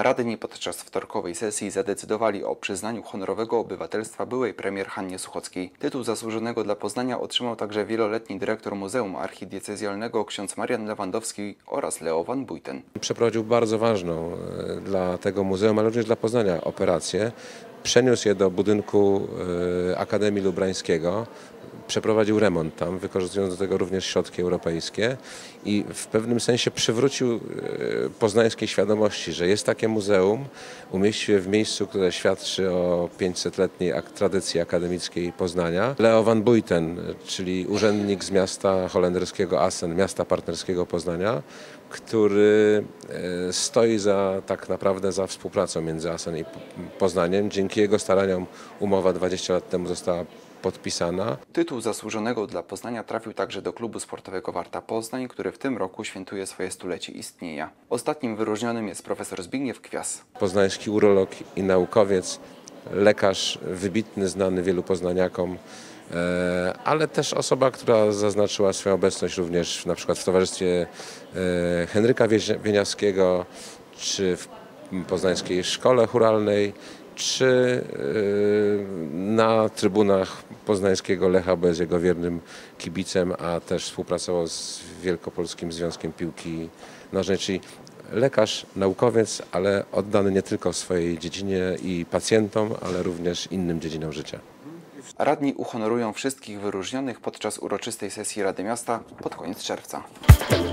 Radni podczas wtorkowej sesji zadecydowali o przyznaniu honorowego obywatelstwa byłej premier Hannie Suchockiej. Tytuł zasłużonego dla Poznania otrzymał także wieloletni dyrektor Muzeum Archidiecezjalnego ksiądz Marian Lewandowski oraz Leo van Buyten. Przeprowadził bardzo ważną dla tego muzeum, ale również dla Poznania operację. Przeniósł je do budynku Akademii Lubrańskiego. Przeprowadził remont tam, wykorzystując do tego również środki europejskie i w pewnym sensie przywrócił poznańskiej świadomości, że jest takie muzeum, umieścił je w miejscu, które świadczy o 500-letniej tradycji akademickiej Poznania. Leo van Buyten, czyli urzędnik z miasta holenderskiego Assen, miasta partnerskiego Poznania, który stoi tak naprawdę za współpracą między Assen i Poznaniem. Dzięki jego staraniom umowa 20 lat temu została podpisana. Tytuł zasłużonego dla Poznania trafił także do klubu sportowego Warta Poznań, który w tym roku świętuje swoje stulecie istnienia. Ostatnim wyróżnionym jest profesor Zbigniew Kwias. Poznański urolog i naukowiec, lekarz wybitny, znany wielu poznaniakom, ale też osoba, która zaznaczyła swoją obecność również na przykład w towarzystwie Henryka Wieniawskiego, czy w poznańskiej szkole chóralnej, czy na trybunach poznańskiego Lecha, bo jest jego wiernym kibicem, a też współpracował z Wielkopolskim Związkiem Piłki Nożnej, czyli lekarz, naukowiec, ale oddany nie tylko swojej dziedzinie i pacjentom, ale również innym dziedzinom życia. Radni uhonorują wszystkich wyróżnionych podczas uroczystej sesji Rady Miasta pod koniec czerwca.